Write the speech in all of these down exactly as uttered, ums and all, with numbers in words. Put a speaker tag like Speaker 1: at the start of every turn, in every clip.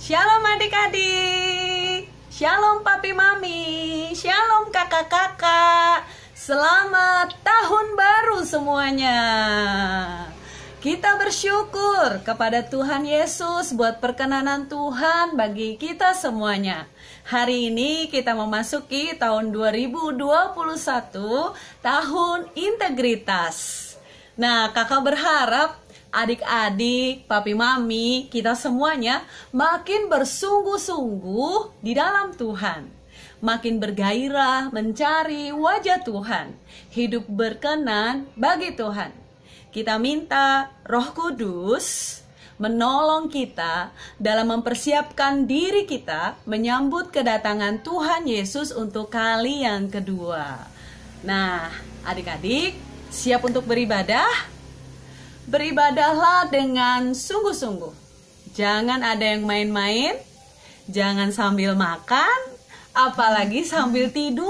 Speaker 1: Shalom adik-adik, shalom papi mami, shalom kakak-kakak. Selamat tahun baru semuanya. Kita bersyukur kepada Tuhan Yesus buat perkenanan Tuhan bagi kita semuanya. Hari ini kita memasuki tahun dua ribu dua puluh satu, tahun integritas. Nah, kakak berharap adik-adik, papi mami, kita semuanya makin bersungguh-sungguh di dalam Tuhan. Makin bergairah mencari wajah Tuhan. Hidup berkenan bagi Tuhan. Kita minta Roh Kudus menolong kita dalam mempersiapkan diri kita menyambut kedatangan Tuhan Yesus untuk kali yang kedua. Nah, adik-adik, siap untuk beribadah? Beribadahlah dengan sungguh-sungguh. Jangan ada yang main-main, jangan sambil makan, apalagi sambil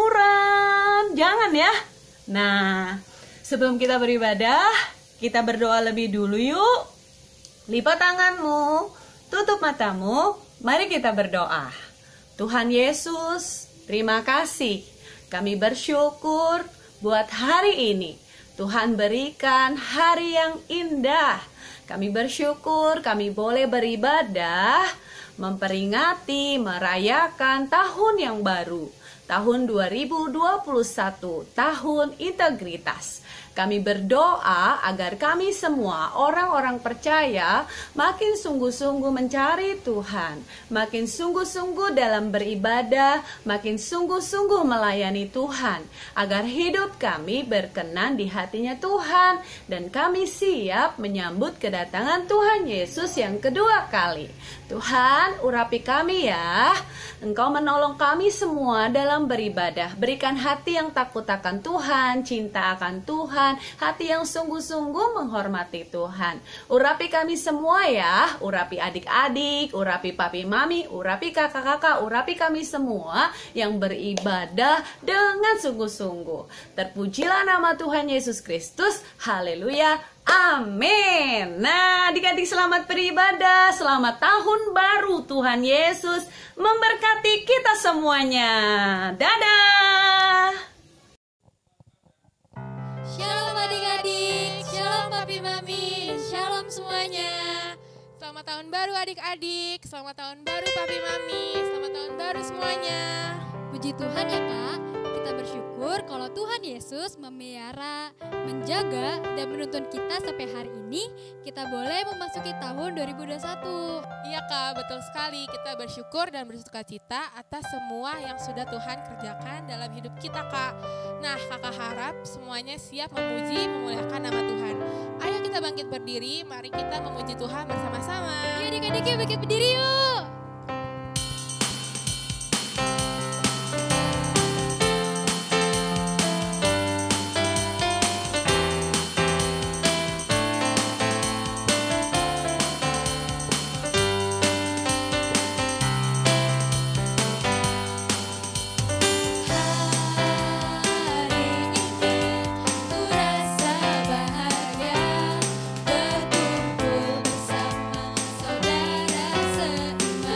Speaker 1: tiduran. Jangan ya. Nah, sebelum kita beribadah, kita berdoa lebih dulu yuk. Lipat tanganmu, tutup matamu, mari kita berdoa. Tuhan Yesus, terima kasih. Kami bersyukur buat hari ini. Tuhan berikan hari yang indah. Kami bersyukur kami boleh beribadah, memperingati, merayakan tahun yang baru. Tahun dua ribu dua puluh satu, tahun integritas. Kami berdoa agar kami semua orang-orang percaya makin sungguh-sungguh mencari Tuhan, makin sungguh-sungguh dalam beribadah, makin sungguh-sungguh melayani Tuhan, agar hidup kami berkenan di hatinya Tuhan, dan kami siap menyambut kedatangan Tuhan Yesus yang kedua kali. Tuhan, urapi kami ya. Engkau menolong kami semua dalam beribadah. Berikan hati yang takut akan Tuhan, cinta akan Tuhan, hati yang sungguh-sungguh menghormati Tuhan. Urapi kami semua ya. Urapi adik-adik, urapi papi mami, urapi kakak-kakak, urapi kami semua yang beribadah dengan sungguh-sungguh. Terpujilah nama Tuhan Yesus Kristus. Haleluya. Amin. Nah, adik-adik selamat beribadah. Selamat tahun baru. Tuhan Yesus memberkati kita semuanya. Dadah.
Speaker 2: Shalom adik-adik, shalom papi mami, shalom semuanya. Selamat tahun baru adik-adik, selamat tahun baru papi mami, selamat tahun baru semuanya.
Speaker 3: Puji Tuhan ya Kak, kita bersyukur kalau Tuhan Yesus memelihara, menjaga, dan menuntun kita sampai hari ini kita boleh memasuki tahun dua ribu dua puluh satu.
Speaker 2: Iya Kak, betul sekali, kita bersyukur dan bersuka cita atas semua yang sudah Tuhan kerjakan dalam hidup kita Kak. Nah, kakak harap semuanya siap memuji, memuliakan nama Tuhan. Ayo kita bangkit berdiri, mari kita memuji Tuhan bersama-sama.
Speaker 3: Yuk adik-adik yuk bangkit berdiri yuk.
Speaker 2: Bersama saudara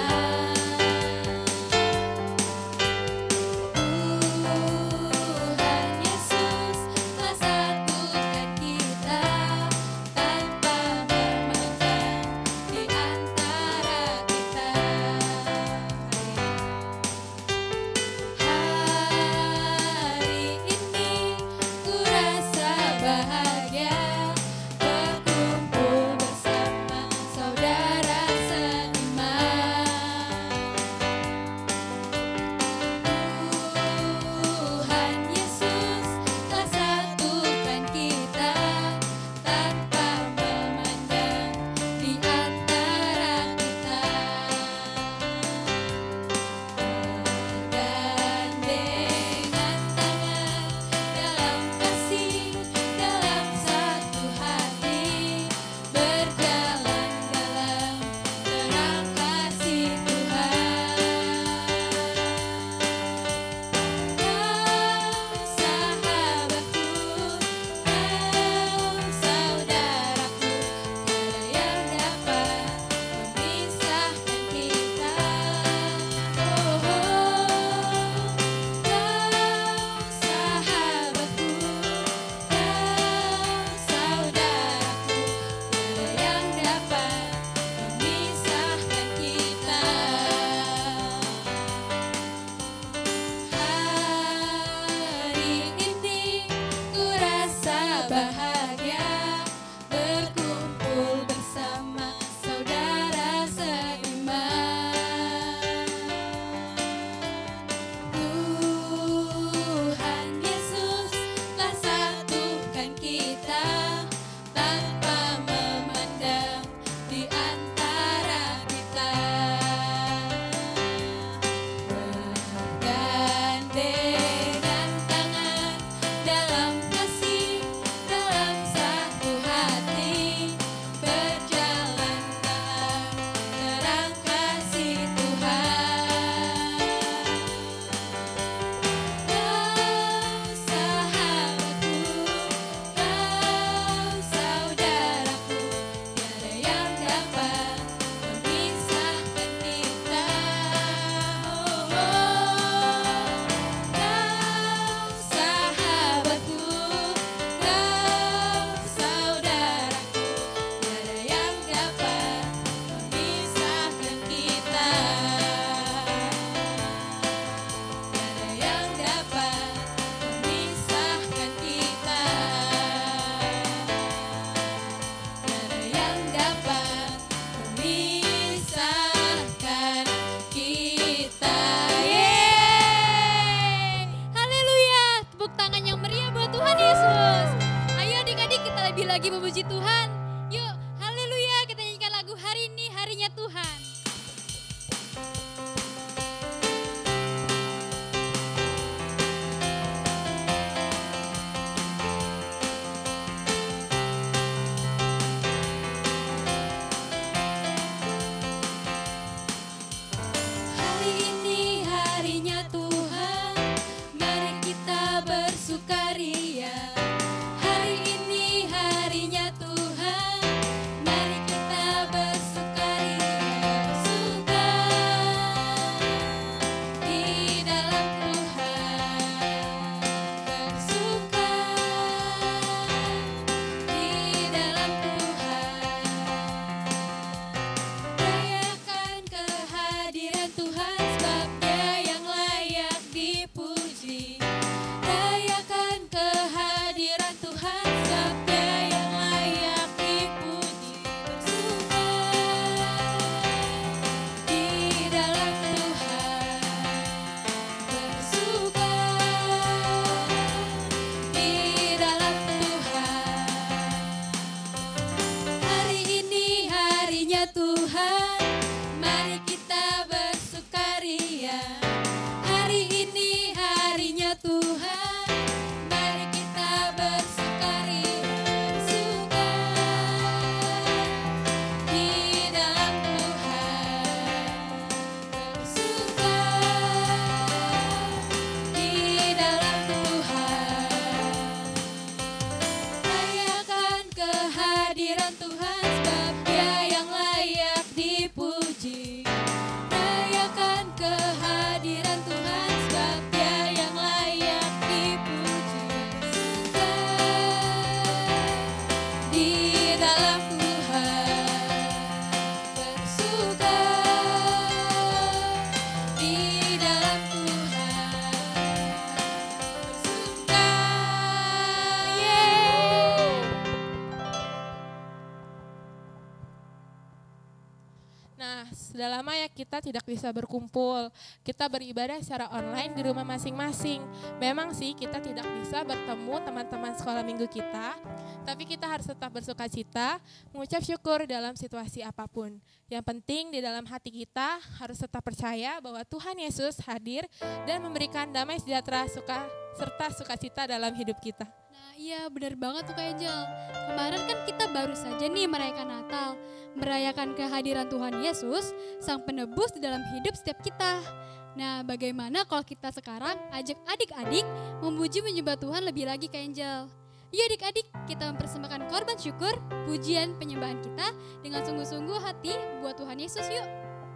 Speaker 2: Nah, sudah lama ya kita tidak bisa berkumpul. Kita beribadah secara online di rumah masing-masing. Memang sih kita tidak bisa bertemu teman-teman sekolah minggu kita, tapi kita harus tetap bersuka cita, mengucap syukur dalam situasi apapun. Yang penting di dalam hati kita harus tetap percaya bahwa Tuhan Yesus hadir dan memberikan damai sejahtera suka serta sukacita dalam hidup kita.
Speaker 3: Nah iya benar banget tuh Kak Angel. Kemarin kan kita baru saja nih merayakan Natal, merayakan kehadiran Tuhan Yesus, Sang Penebus di dalam hidup setiap kita. Nah bagaimana kalau kita sekarang ajak adik-adik memuji menyembah Tuhan lebih lagi Kak Angel. Yuk adik-adik kita mempersembahkan korban syukur, pujian penyembahan kita dengan sungguh-sungguh hati buat Tuhan Yesus yuk.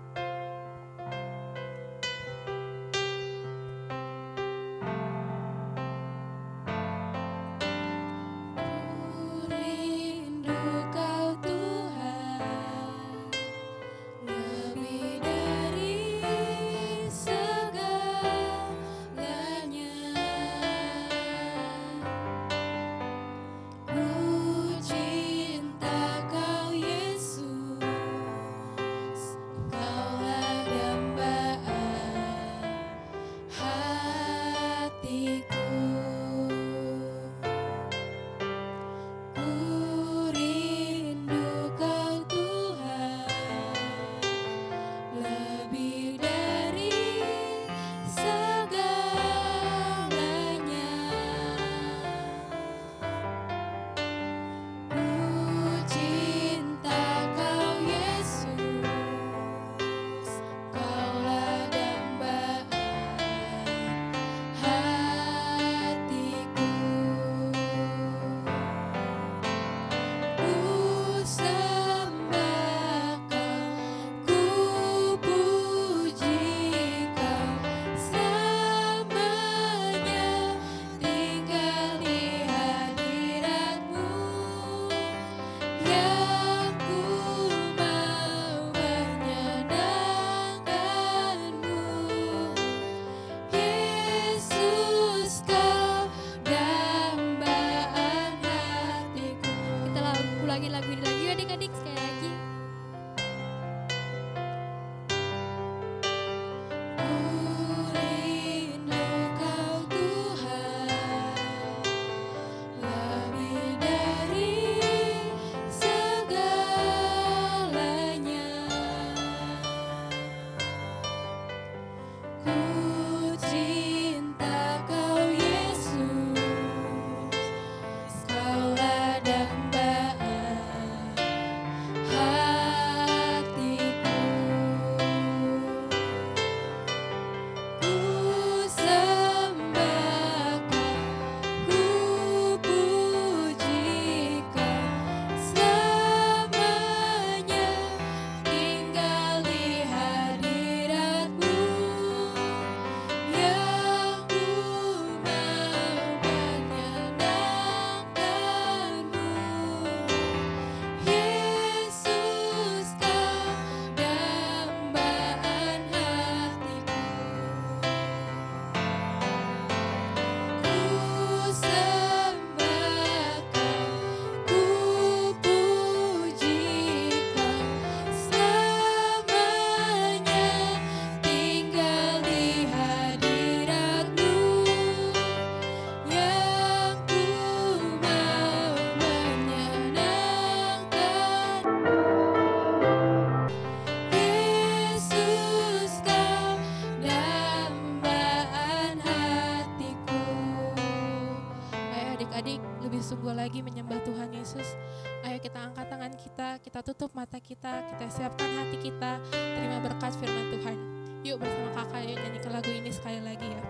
Speaker 2: sungguh lagi menyembah Tuhan Yesus. Ayo kita angkat tangan kita, kita tutup mata kita, kita siapkan hati kita, terima berkat firman Tuhan. Yuk bersama kakak yuk nyanyikan lagu ini sekali lagi ya.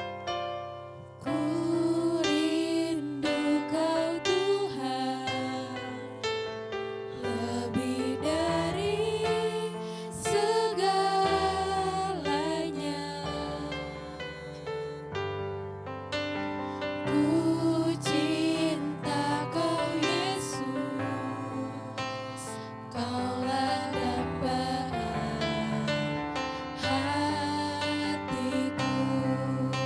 Speaker 2: Ku rindu Kau Tuhan, lebih dari segalanya. Ku cinta Kau Yesus, Kaulah dambaan hatiku.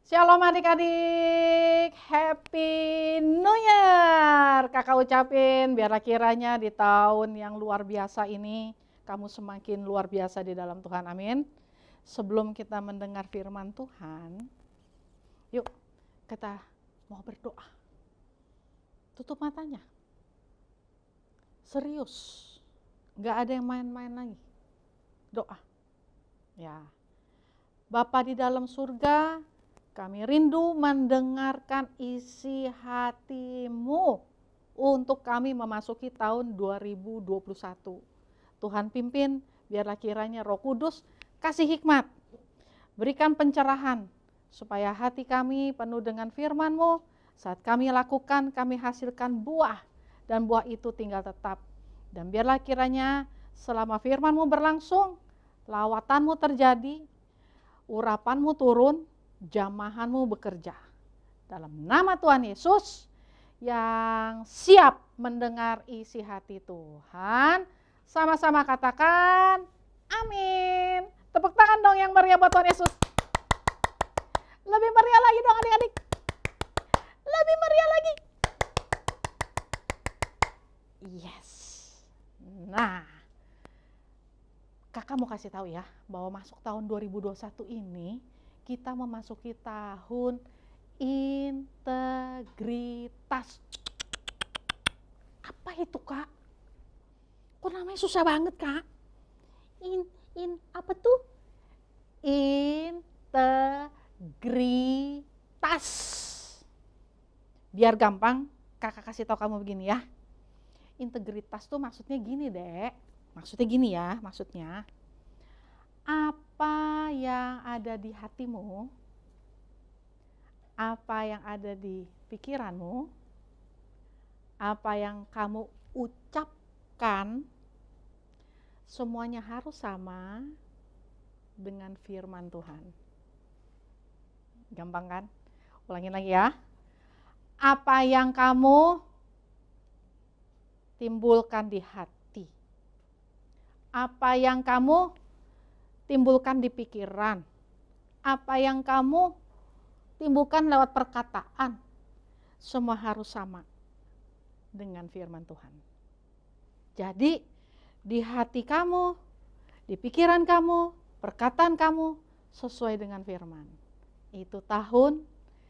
Speaker 4: Shalom adik-adik, Happy New Year. Kakak ucapin biarlah kiranya di tahun yang luar biasa ini kamu semakin luar biasa di dalam Tuhan, amin. Sebelum kita mendengar firman Tuhan, yuk kita mau berdoa. Tutup matanya, serius, gak ada yang main-main lagi, doa. Ya, Bapa di dalam surga, kami rindu mendengarkan isi hati-Mu untuk kami memasuki tahun dua ribu dua puluh satu. Tuhan pimpin, biarlah kiranya Roh Kudus kasih hikmat, berikan pencerahan, supaya hati kami penuh dengan firman-Mu. Saat kami lakukan, kami hasilkan buah, dan buah itu tinggal tetap. Dan biarlah kiranya selama firman-Mu berlangsung, lawatan-Mu terjadi, urapan-Mu turun, jamahan-Mu bekerja. Dalam nama Tuhan Yesus yang siap mendengar isi hati Tuhan, sama-sama katakan amin. Tepuk tangan dong yang meriah buat Tuhan Yesus. Lebih meriah lagi dong adik-adik. Lebih meriah lagi. Yes. Nah, kakak mau kasih tahu ya, bahwa masuk tahun dua ribu dua puluh satu ini kita memasuki tahun integritas. Apa itu, Kak? Kok namanya susah banget, Kak? In, in apa tuh? Integritas. Biar gampang, kakak kasih tahu kamu begini ya. Integritas tuh maksudnya gini, Dek. Maksudnya gini ya, maksudnya. Apa yang ada di hatimu, apa yang ada di pikiranmu, apa yang kamu ucapkan, semuanya harus sama dengan firman Tuhan. Gampang kan? Ulangin lagi ya. Apa yang kamu timbulkan di hati, apa yang kamu timbulkan di pikiran, apa yang kamu timbulkan lewat perkataan, semua harus sama dengan firman Tuhan. Jadi di hati kamu, di pikiran kamu, perkataan kamu sesuai dengan firman. Itu tahun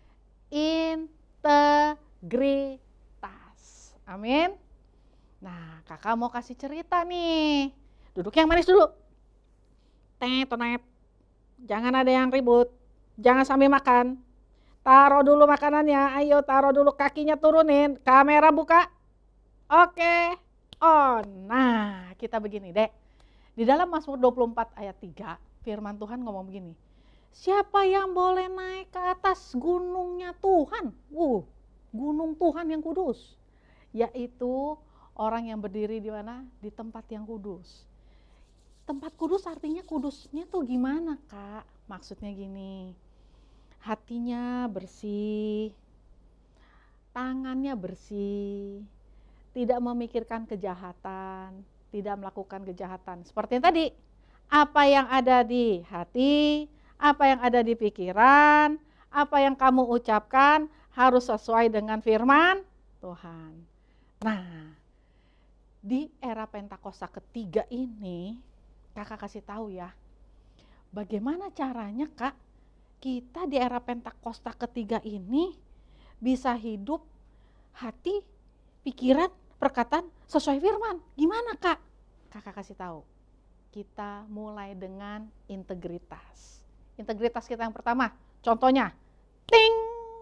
Speaker 4: integritas. Amin. Nah, kakak mau kasih cerita nih. Duduk yang manis dulu. Tetonet. Jangan ada yang ribut. Jangan sambil makan. Taruh dulu makanannya. Ayo taruh dulu, kakinya turunin. Kamera buka. Oke. On. Nah, kita begini, Dek. Di dalam Mazmur dua puluh empat ayat tiga, firman Tuhan ngomong begini. Siapa yang boleh naik ke atas gunungnya Tuhan? Uh, gunung Tuhan yang kudus. Yaitu orang yang berdiri di mana? Di tempat yang kudus. Tempat kudus artinya kudusnya tuh gimana, Kak? Maksudnya gini, hatinya bersih, tangannya bersih, tidak memikirkan kejahatan, tidak melakukan kejahatan. Seperti yang tadi, apa yang ada di hati, apa yang ada di pikiran, apa yang kamu ucapkan harus sesuai dengan firman Tuhan. Nah, di era Pentakosta ketiga ini, kakak kasih tahu ya, bagaimana caranya, Kak, kita di era Pentakosta ketiga ini bisa hidup hati, pikiran, perkataan sesuai firman. Gimana, Kak? Kakak kasih tahu. Kita mulai dengan integritas. Integritas kita yang pertama, contohnya, ting,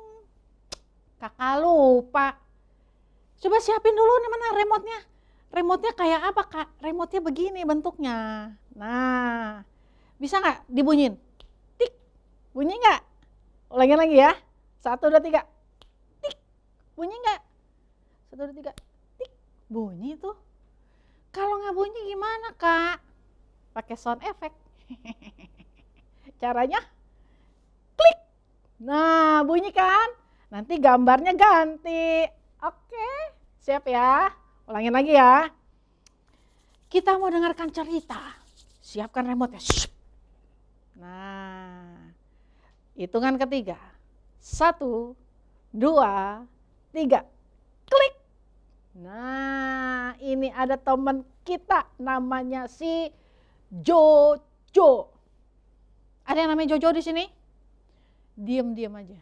Speaker 4: kakak lupa. Coba siapin dulu nih, mana remote-nya. Remote-nya kayak apa, Kak? Remote-nya begini bentuknya. Nah, bisa nggak dibunyiin? Tik, bunyi nggak? Ulangin lagi ya. Satu, dua, tiga. Tik, bunyi nggak? Satu, dua, tiga. Tik, bunyi tuh. Kalau nggak bunyi gimana, Kak? Pakai sound effect. Caranya, klik. Nah, bunyi kan? Nanti gambarnya ganti. Oke, siap ya? Ulangin lagi ya. Kita mau dengarkan cerita. Siapkan remote-nya. Nah, hitungan ketiga. Satu, dua, tiga. Klik. Nah, ini ada teman kita namanya si Jojo. Ada yang namanya Jojo di sini? Diam-diam aja.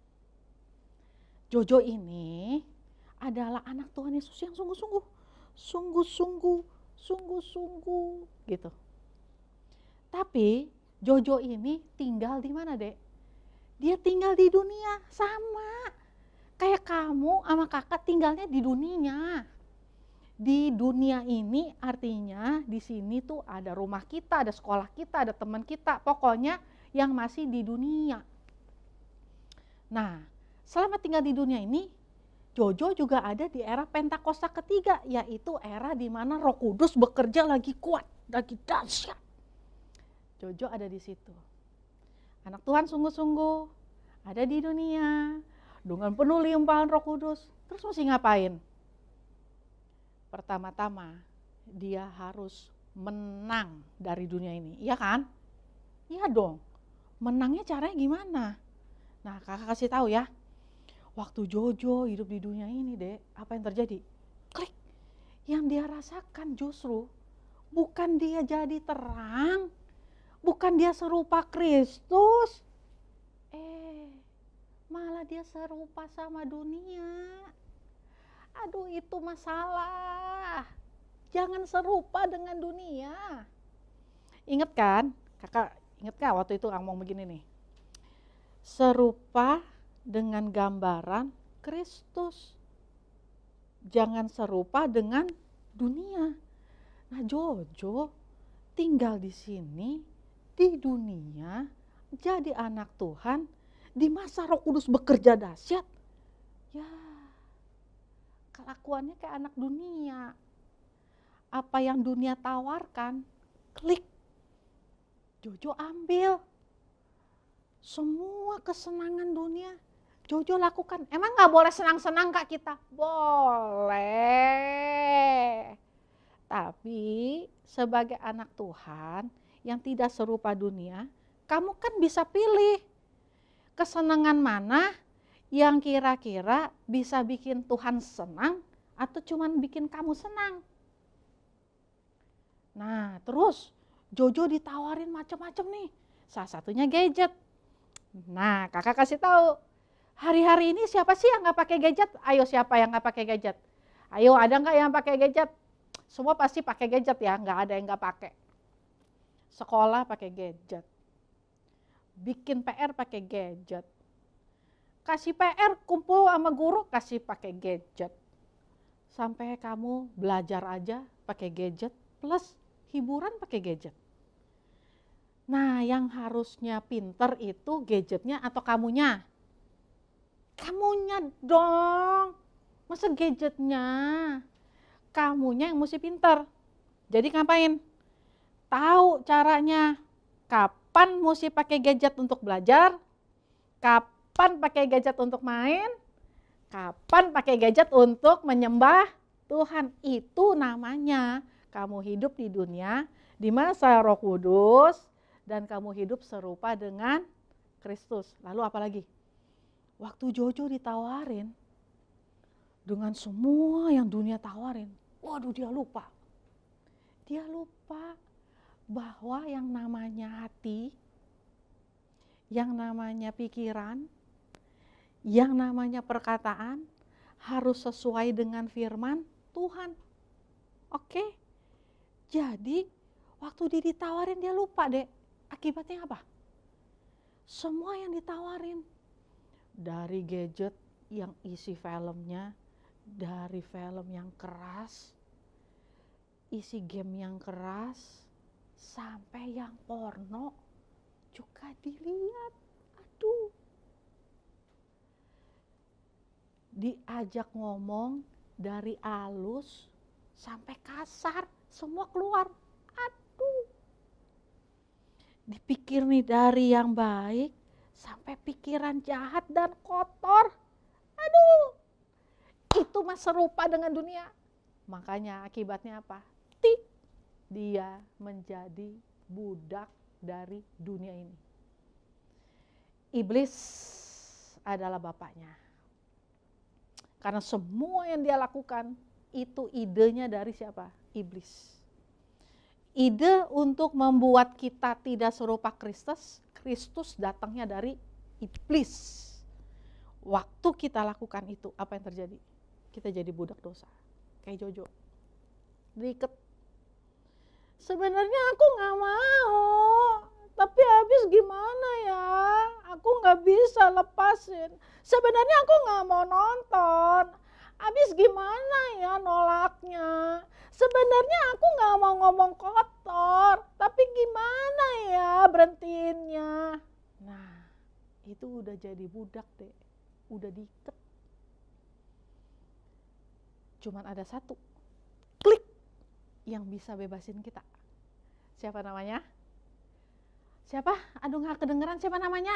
Speaker 4: Jojo ini adalah anak Tuhan Yesus yang sungguh-sungguh, sungguh-sungguh, sungguh-sungguh gitu. Tapi Jojo ini tinggal di mana, Dek? Dia tinggal di dunia, sama kayak kamu sama kakak tinggalnya di dunia. Di dunia ini artinya di sini tuh ada rumah kita, ada sekolah kita, ada teman kita, pokoknya yang masih di dunia. Nah, selama tinggal di dunia ini, Jojo juga ada di era Pentakosta ketiga, yaitu era di mana Roh Kudus bekerja lagi kuat, lagi dahsyat. Jojo ada di situ. Anak Tuhan sungguh-sungguh ada di dunia dengan penuh limpahan Roh Kudus. Terus mesti ngapain? Pertama-tama dia harus menang dari dunia ini, iya kan? Iya dong. Menangnya caranya gimana? Nah, kakak kasih tahu ya. Waktu Jojo hidup di dunia ini, Dek, apa yang terjadi? Klik. Yang dia rasakan justru bukan dia jadi terang, bukan dia serupa Kristus, eh malah dia serupa sama dunia. Aduh, itu masalah. Jangan serupa dengan dunia. Ingat kan? Kakak ingat gak waktu itu ngomong begini nih. Serupa dengan gambaran Kristus. Jangan serupa dengan dunia. Nah, Jojo tinggal di sini, di dunia, jadi anak Tuhan, di masa Roh Kudus bekerja dahsyat. Ya, kelakuannya kayak anak dunia. Apa yang dunia tawarkan, klik. Jojo ambil. Semua kesenangan dunia, Jojo lakukan. Emang gak boleh senang-senang Kak kita? Boleh. Tapi sebagai anak Tuhan yang tidak serupa dunia, kamu kan bisa pilih kesenangan mana yang kira-kira bisa bikin Tuhan senang atau cuman bikin kamu senang. Nah, terus Jojo ditawarin macam-macam nih. Salah satunya gadget. Nah, kakak kasih tahu. Hari-hari ini siapa sih yang nggak pakai gadget? Ayo, siapa yang nggak pakai gadget? Ayo, ada nggak yang pakai gadget? Semua pasti pakai gadget ya, nggak ada yang nggak pakai. Sekolah pakai gadget. Bikin P R pakai gadget. Kasih P R kumpul sama guru kasih pakai gadget. Sampai kamu belajar aja pakai gadget plus hiburan pakai gadget. Nah, yang harusnya pinter itu gadgetnya atau kamunya? Kamunya dong. Masa gadgetnya? Kamunya yang mesti pinter. Jadi ngapain? Tahu caranya. Kapan mesti pakai gadget untuk belajar? Kapan pakai gadget untuk main? Kapan pakai gadget untuk menyembah Tuhan? Itu namanya kamu hidup di dunia di masa Roh Kudus dan kamu hidup serupa dengan Kristus. Lalu apa lagi? Waktu Jojo ditawarin dengan semua yang dunia tawarin, waduh dia lupa. Dia lupa bahwa yang namanya hati, yang namanya pikiran, yang namanya perkataan harus sesuai dengan firman Tuhan. Oke? Jadi waktu dia ditawarin dia lupa, Dek. Akibatnya apa? Semua yang ditawarin, dari gadget yang isi filmnya, dari film yang keras, isi game yang keras, sampai yang porno juga dilihat. Aduh. Diajak ngomong dari halus sampai kasar, semua keluar. Aduh. Dipikir nih dari yang baik sampai pikiran jahat dan kotor. Aduh, itu mah serupa dengan dunia. Makanya akibatnya apa? Tik, dia menjadi budak dari dunia ini. Iblis adalah bapaknya. Karena semua yang dia lakukan itu idenya dari siapa? Iblis. Ide untuk membuat kita tidak serupa Kristus, Kristus datangnya dari iblis. Waktu kita lakukan itu, apa yang terjadi? Kita jadi budak dosa. Kayak Jojo. Diikat. Sebenarnya aku gak mau, tapi habis gimana ya? Aku gak bisa lepasin. Sebenarnya aku gak mau nonton, habis gimana ya nolaknya? Sebenarnya aku gak mau ngomong kotor, tapi gimana ya berhentiinnya? Nah, itu udah jadi budak deh, udah diikat. Cuman ada satu klik yang bisa bebasin kita. Siapa namanya? Siapa? Aduh gak kedengeran, siapa namanya?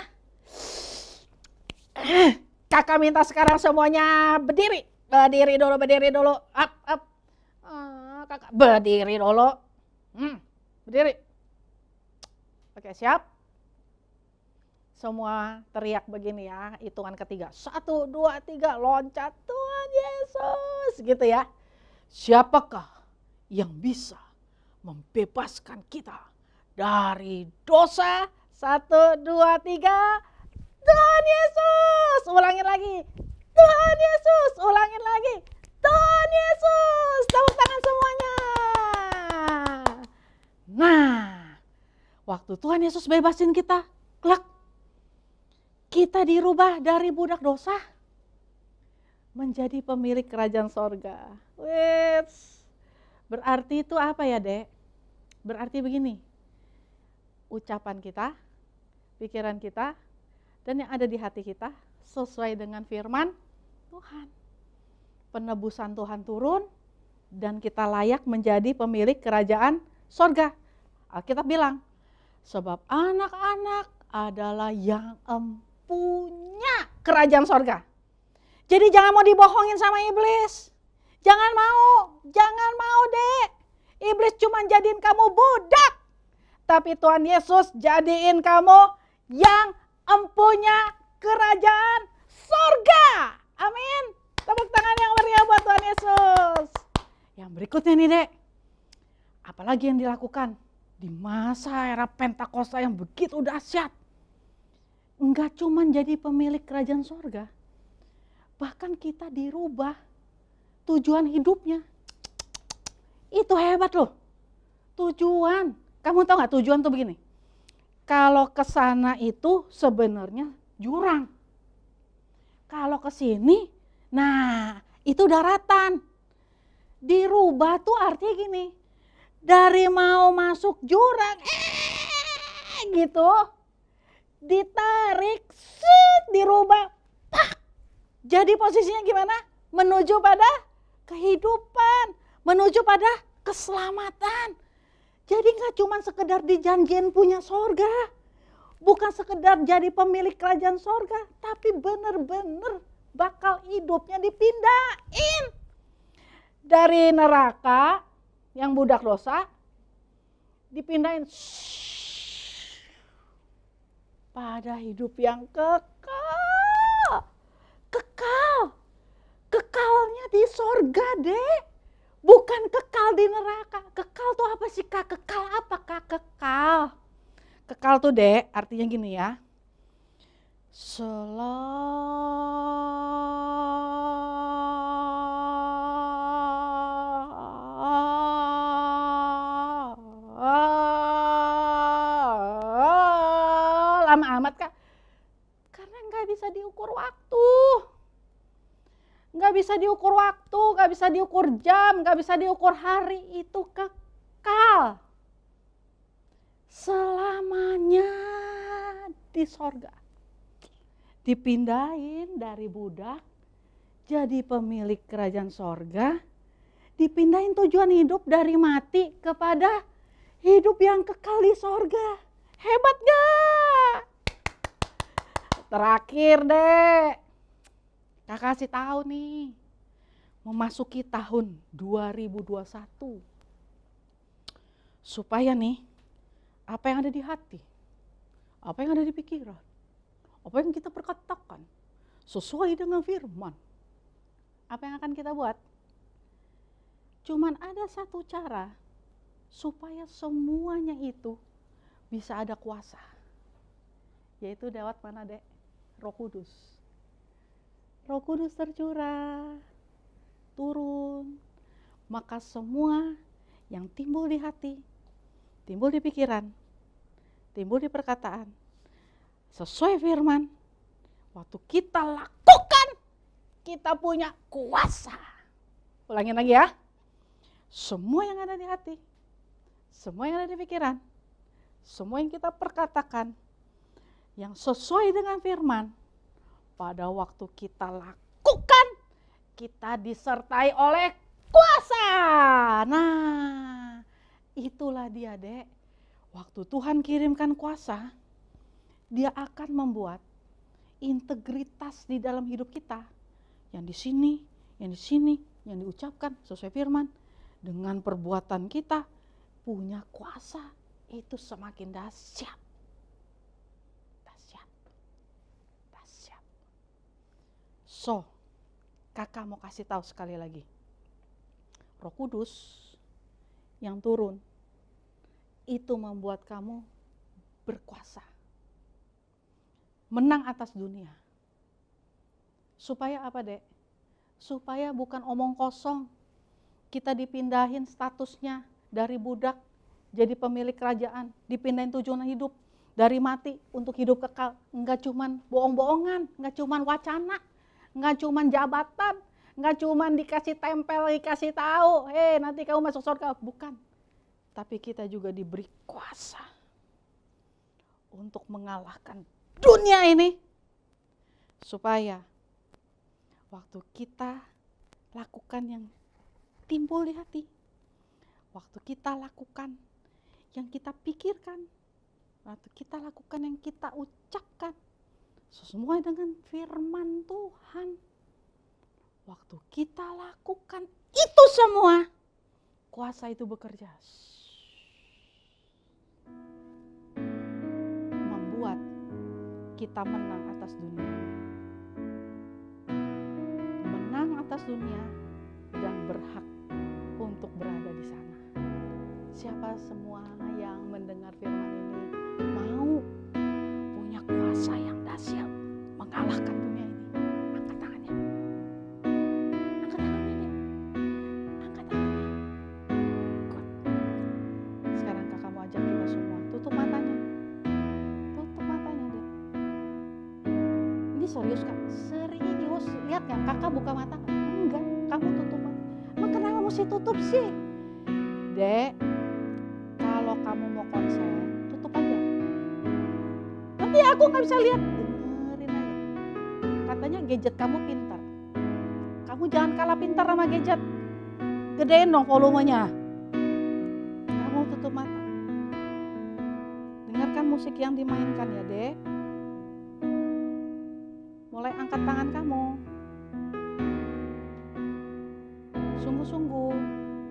Speaker 4: Kakak minta sekarang semuanya berdiri. Berdiri dulu, berdiri dulu. Up, up. Ah, kakak berdiri dulu. Hmm, berdiri. Oke, siap? Semua teriak begini ya, hitungan ketiga. Satu, dua, tiga, loncat Tuhan Yesus. Gitu ya. Siapakah yang bisa membebaskan kita dari dosa? Satu, dua, tiga. Tuhan Yesus. Ulangin lagi. Tuhan Yesus. Ulangin lagi. Tuhan Yesus. Tepuk tangan semuanya. Nah, waktu Tuhan Yesus bebasin kita, klak, kita dirubah dari budak dosa menjadi pemilik kerajaan sorga. Wits. Berarti itu apa ya, Dek? Berarti begini, ucapan kita, pikiran kita, dan yang ada di hati kita sesuai dengan firman Tuhan. Penebusan Tuhan turun dan kita layak menjadi pemilik kerajaan sorga. Alkitab bilang, sebab anak-anak adalah yang empunya kerajaan sorga. Jadi jangan mau dibohongin sama iblis. Jangan mau, jangan mau deh. Iblis cuma jadiin kamu budak. Tapi Tuhan Yesus jadiin kamu yang empunya kerajaan sorga. Amin. Tepuk tangan yang meriah buat Tuhan Yesus. Yang berikutnya nih, Dek. Apalagi yang dilakukan di masa era Pentakosta yang begitu dahsyat. Enggak cuma jadi pemilik kerajaan sorga. Bahkan kita dirubah tujuan hidupnya. Itu hebat loh. Tujuan. Kamu tahu gak tujuan tuh begini? Kalau ke sana itu sebenarnya jurang. Kalau ke sini, nah itu daratan. Dirubah tuh artinya gini. Dari mau masuk jurang, eh, gitu. Ditarik, set, dirubah. Pak. Jadi posisinya gimana? Menuju pada kehidupan. Menuju pada keselamatan. Jadi gak cuma sekedar dijanjiin punya sorga. Bukan sekedar jadi pemilik kerajaan sorga. Tapi bener-bener bakal hidupnya dipindahin. Dari neraka yang budak dosa. Dipindahin pada hidup yang kekal. Kekal. Kekalnya di sorga, Dek. Bukan kekal di neraka. Kekal tuh apa sih, Kak? Kekal apa, Kak? Kekal. Kekal tuh, Dek, artinya gini ya. Lama amat, Kak. Karena nggak bisa diukur waktu. Nggak bisa diukur waktu, nggak bisa diukur jam, nggak bisa diukur hari, itu kekal. Selamanya di sorga. Dipindahin dari budak, jadi pemilik kerajaan sorga, dipindahin tujuan hidup dari mati kepada hidup yang kekal di sorga. Hebat gak? Terakhir deh. Kakak kasih tahu nih, memasuki tahun dua ribu dua puluh satu. Supaya nih, apa yang ada di hati, apa yang ada di pikiran, apa yang kita perkatakan, sesuai dengan firman, apa yang akan kita buat? Cuman ada satu cara supaya semuanya itu bisa ada kuasa, yaitu lewat mana, Dek? Roh Kudus. Roh Kudus tercurah, turun, maka semua yang timbul di hati, timbul di pikiran, timbul di perkataan, sesuai firman, waktu kita lakukan, kita punya kuasa. Ulangin lagi ya. Semua yang ada di hati, semua yang ada di pikiran, semua yang kita perkatakan, yang sesuai dengan firman, pada waktu kita lakukan, kita disertai oleh kuasa. Nah, itulah dia, Dek. Waktu Tuhan kirimkan kuasa, dia akan membuat integritas di dalam hidup kita. Yang di sini, yang di sini, yang diucapkan sesuai firman, dengan perbuatan kita punya kuasa, itu semakin dahsyat. Dahsyat. Dahsyat. So, kakak mau kasih tahu sekali lagi. Roh Kudus yang turun itu membuat kamu berkuasa. Menang atas dunia. Supaya apa, Dek? Supaya bukan omong kosong. Kita dipindahin statusnya dari budak jadi pemilik kerajaan, dipindahin tujuan hidup dari mati untuk hidup kekal. Enggak cuman bohong-bohongan, enggak cuman wacana, enggak cuman jabatan, enggak cuman dikasih tempel, dikasih tahu, eh nanti kamu masuk surga, bukan. Tapi kita juga diberi kuasa untuk mengalahkan dunia ini, supaya waktu kita lakukan yang timbul di hati, waktu kita lakukan yang kita pikirkan, waktu kita lakukan yang kita ucapkan sesuai dengan firman Tuhan, waktu kita lakukan itu semua, kuasa itu bekerja membuat kita menang atas dunia, menang atas dunia dan berhak untuk berada di sana. Siapa semua yang mendengar firman ini mau punya kuasa yang dahsyat mengalahkan dunia ini, angkat tangannya. Angkat tangannya, deh. Angkat tangannya. Good. Sekarang kakak mau ajak kita semua tutup matanya. Tutup matanya, deh. Ini serius, Kak? Serius. Lihat kan, kakak buka mata kan? Enggak, kamu tutup mata. Emang kenapa mesti tutup sih? Dek, kalau kamu mau konsen, tutup aja. Nanti aku nggak bisa lihat. Dengerin aja. Katanya gadget kamu pintar. Kamu jangan kalah pintar sama gadget. Gedein dong volumenya. Kamu tutup mata. Dengarkan musik yang dimainkan ya, Dek. Mulai angkat tangan kamu. Sungguh-sungguh.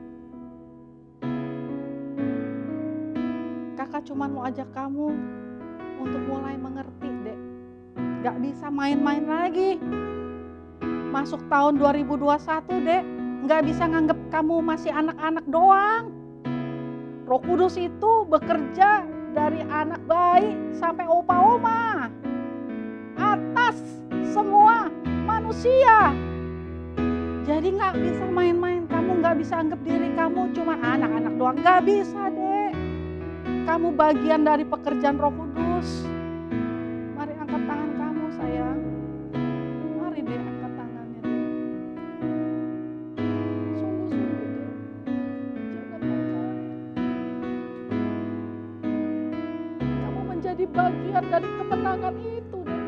Speaker 4: Kakak cuma mau ajak kamu untuk mulai mengerti, Dek. Gak bisa main-main lagi. Masuk tahun dua ribu dua puluh satu, Dek. Gak bisa nganggep kamu masih anak-anak doang. Roh Kudus itu bekerja dari anak bayi sampai opa-oma. Atas semua manusia. Jadi gak bisa main-main. Kamu gak bisa anggap diri kamu cuma anak-anak doang. Gak bisa, Dek. Kamu bagian dari pekerjaan Roh Kudus. Mari angkat tangan kamu, sayang. Mari deh angkat tangannya, deh. Sungguh-sungguh, deh. Jangan percaya. Kamu menjadi bagian dari kemenangan itu, deh.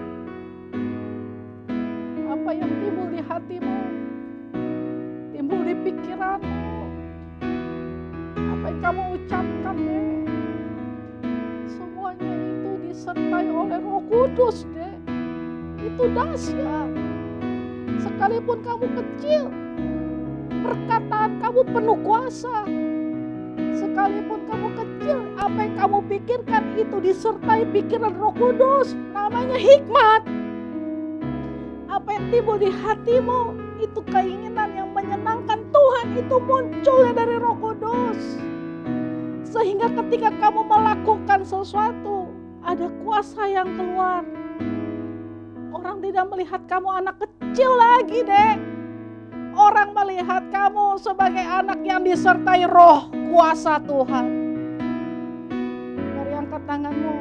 Speaker 4: Apa yang timbul di hatimu, timbul di pikiranmu, apa yang kamu ucapkan, deh. Semuanya itu disertai oleh Roh Kudus, Dek. Itu dahsyat. Sekalipun kamu kecil, perkataan kamu penuh kuasa. Sekalipun kamu kecil, apa yang kamu pikirkan itu disertai pikiran Roh Kudus. Namanya hikmat. timbul di hatimu, itu keinginan yang menyenangkan Tuhan, itu munculnya dari Roh Kudus. Sehingga ketika kamu melakukan sesuatu, ada kuasa yang keluar. Orang tidak melihat kamu anak kecil lagi, Dek. Orang melihat kamu sebagai anak yang disertai roh kuasa Tuhan. Mari angkat tanganmu.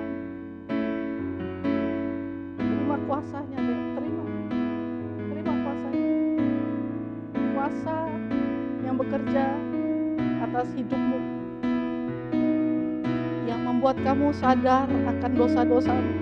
Speaker 4: Terima kuasanya, Dek. Terima. Terima kuasanya. Kuasa yang bekerja atas hidupmu. Yang membuat kamu sadar akan dosa-dosamu.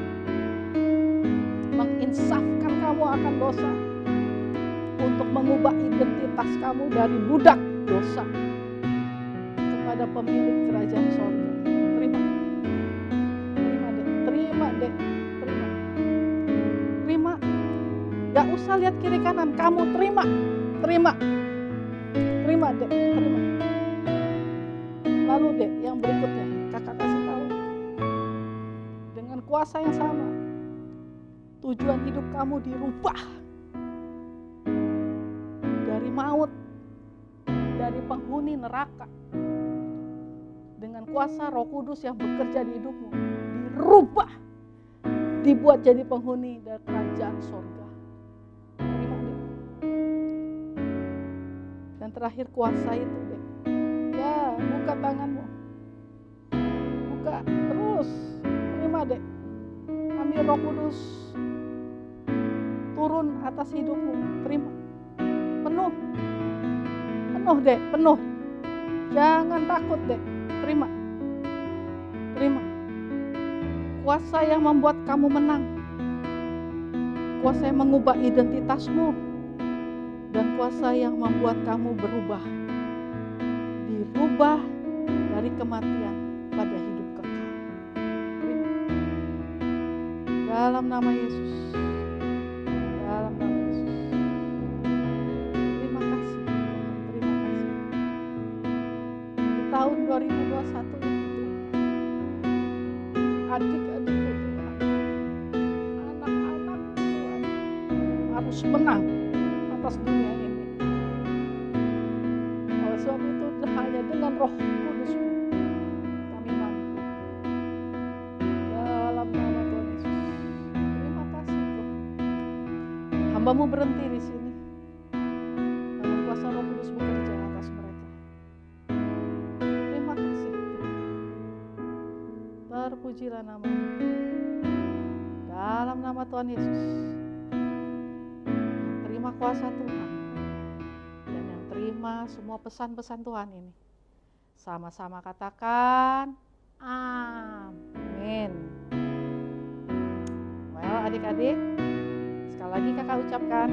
Speaker 4: Menginsafkan kamu akan dosa. Untuk mengubah identitas kamu dari budak dosa kepada pemilik kerajaan sorga. Terima. Terima, Dek. Terima, Dek. Terima. Terima. Gak usah lihat kiri kanan. Kamu terima. Terima. Terima, Dek. Terima. Lalu, Dek, yang berikutnya kakak kasih tahu. Dengan kuasa yang sama, tujuan hidup kamu dirubah. Dari maut, dari penghuni neraka, dengan kuasa Roh Kudus yang bekerja di hidupmu, dirubah, dibuat jadi penghuni dari kerajaan sorga. Terima, Dek. Dan terakhir kuasa itu, Dek. Ya, buka tanganmu, buka terus. Terima, Dek. Ambil Roh Kudus turun atas hidupmu. Terima. Penuh, penuh, Dek, penuh. Jangan takut, Dek. Terima, terima. Kuasa yang membuat kamu menang, kuasa yang mengubah identitasmu, dan kuasa yang membuat kamu berubah, dirubah dari kematian pada hidup kekal. Terima. Dalam nama Yesus. Dalam nama tahun dua ribu dua puluh satu itu, adik-adik Tuhan, anak-anak Tuhan harus menang atas dunia ini. Oleh sebab itu hanya dengan Roh Kudus-Mu kami mampu. Dalam nama Tuhan Yesus. Terima kasih Tuhan. Hamba-Mu berhenti di sini. Dalam kuasa Roh Kudus bekerja atas mereka. Terpujilah nama-Mu. Dalam nama Tuhan Yesus. Terima kuasa Tuhan. Dan yang terima semua pesan-pesan Tuhan ini. Sama-sama katakan amin. Well, adik-adik, sekali lagi kakak ucapkan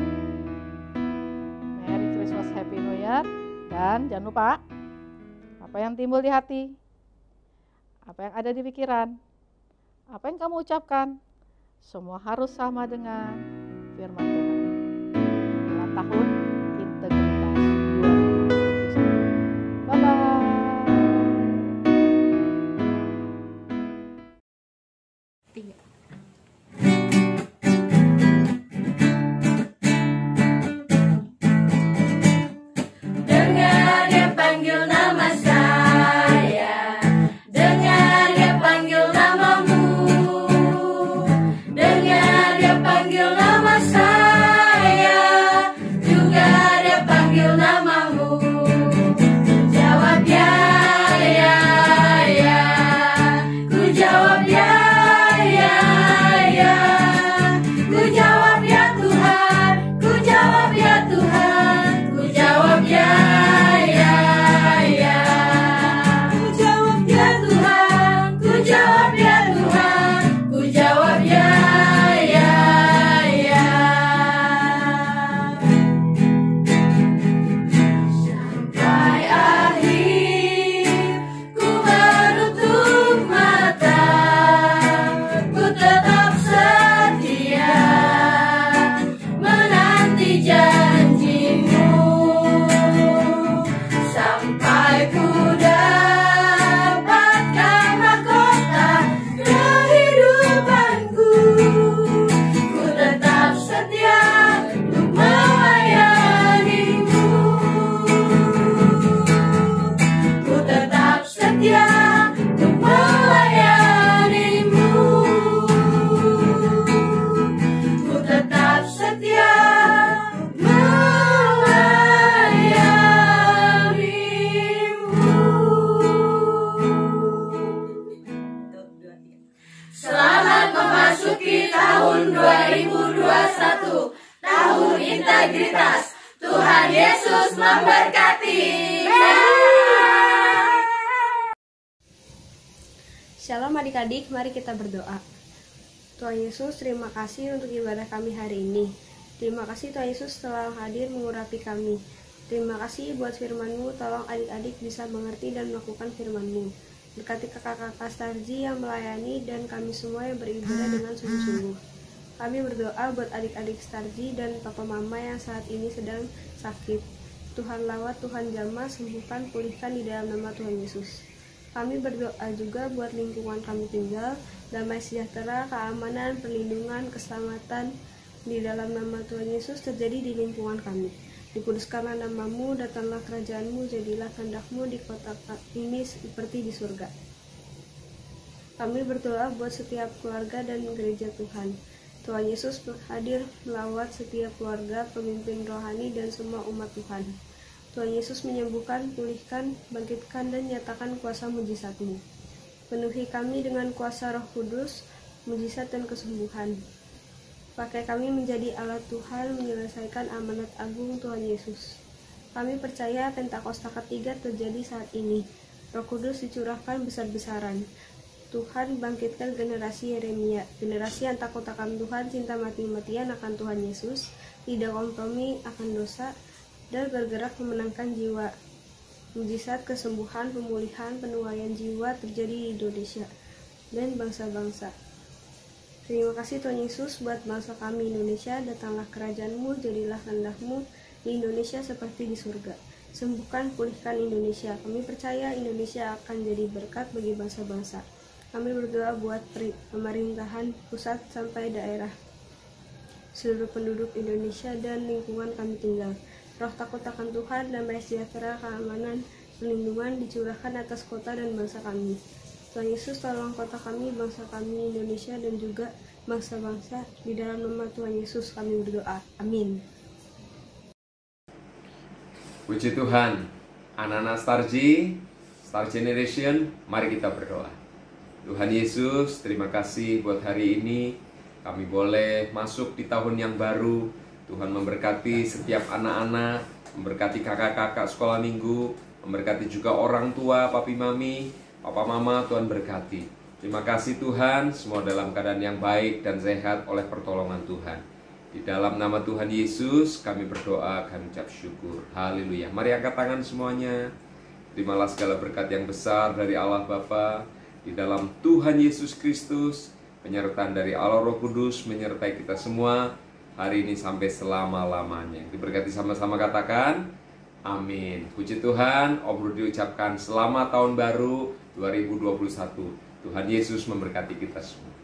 Speaker 4: Merry Christmas, Happy New Year. Dan jangan lupa, apa yang timbul di hati, apa yang ada di pikiran, apa yang kamu ucapkan, semua harus sama dengan firman Tuhan. Inilah tahun integritas dua ribu dua puluh satu. Bye-bye. Tiga.
Speaker 1: Dengar dia panggil nama saya. Dengar dia panggil namamu. Dengar dia panggil nama saya. Integritas. Tuhan Yesus memberkati.
Speaker 5: Shalom adik-adik, mari kita berdoa. Tuhan Yesus, terima kasih untuk ibadah kami hari ini. Terima kasih Tuhan Yesus telah hadir mengurapi kami. Terima kasih buat firman-Mu, tolong adik-adik bisa mengerti dan melakukan firman-Mu. Berkati kakak-kakak Starji yang melayani dan kami semua yang beribadah dengan sungguh-sungguh. Kami berdoa buat adik-adik Starji dan papa mama yang saat ini sedang sakit. Tuhan lawat, Tuhan jamah, sembuhkan, pulihkan di dalam nama Tuhan Yesus. Kami berdoa juga buat lingkungan kami tinggal, damai sejahtera, keamanan, perlindungan, keselamatan di dalam nama Tuhan Yesus terjadi di lingkungan kami. Dikuduskanlah namamu, datanglah kerajaanmu, jadilah kehendak-Mu di kota ini seperti di surga. Kami berdoa buat setiap keluarga dan gereja Tuhan. Tuhan Yesus hadir melawat setiap keluarga, pemimpin rohani, dan semua umat Tuhan. Tuhan Yesus menyembuhkan, pulihkan, bangkitkan, dan nyatakan kuasa mujizat-Mu. Penuhi kami dengan kuasa Roh Kudus, mujizat dan kesembuhan. Pakai kami menjadi alat Tuhan menyelesaikan amanat agung Tuhan Yesus. Kami percaya Pentakosta ketiga terjadi saat ini. Roh Kudus dicurahkan besar-besaran. Tuhan bangkitkan generasi Yeremia, generasi yang takut akan Tuhan, cinta mati-matian akan Tuhan Yesus, tidak kompromi akan dosa, dan bergerak memenangkan jiwa. Mujizat, kesembuhan, pemulihan, penuaian jiwa terjadi di Indonesia dan bangsa-bangsa. Terima kasih Tuhan Yesus buat bangsa kami Indonesia. Datanglah kerajaan-Mu, jadilah kehendak-Mu di Indonesia seperti di surga. Sembuhkan, pulihkan Indonesia. Kami percaya Indonesia akan jadi berkat bagi bangsa-bangsa. Kami berdoa buat pemerintahan pusat sampai daerah, seluruh penduduk Indonesia dan lingkungan kami tinggal. Roh takut akan Tuhan, damai sejahtera, keamanan, perlindungan dicurahkan atas kota dan bangsa kami. Tuhan Yesus tolong kota kami, bangsa kami Indonesia, dan juga bangsa-bangsa. Di dalam nama Tuhan Yesus kami berdoa. Amin.
Speaker 6: Puji Tuhan. Anak-anak Starji, Star Generation, mari kita berdoa. Tuhan Yesus, terima kasih buat hari ini. Kami boleh masuk di tahun yang baru. Tuhan memberkati setiap anak-anak, memberkati kakak-kakak sekolah minggu, memberkati juga orang tua, papi mami, papa mama. Tuhan berkati. Terima kasih Tuhan, semua dalam keadaan yang baik dan sehat oleh pertolongan Tuhan. Di dalam nama Tuhan Yesus kami berdoa, kami ucap syukur. Haleluya. Mari angkat tangan semuanya. Terimalah segala berkat yang besar dari Allah Bapa, di dalam Tuhan Yesus Kristus, penyertaan dari Allah Roh Kudus menyertai kita semua hari ini sampai selama-lamanya. Diberkati sama-sama, katakan amin. Puji Tuhan. Obrol diucapkan selamat tahun baru dua ribu dua puluh satu. Tuhan Yesus memberkati kita semua.